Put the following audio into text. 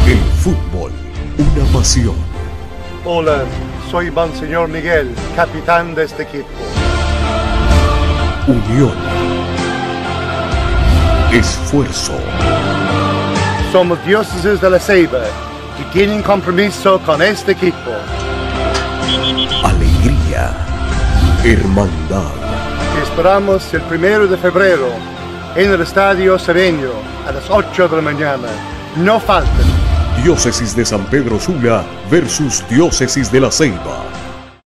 El fútbol, una pasión. Hola, soy Monseñor Miguel, capitán de este equipo. Unión. Esfuerzo. Somos diócesis de La Ceiba y tienen compromiso con este equipo. Alegría. Hermandad. Te esperamos el 1 de febrero en el Estadio Cedeño a las 8 de la mañana. No falten. Diócesis de San Pedro Sula versus Diócesis de La Ceiba.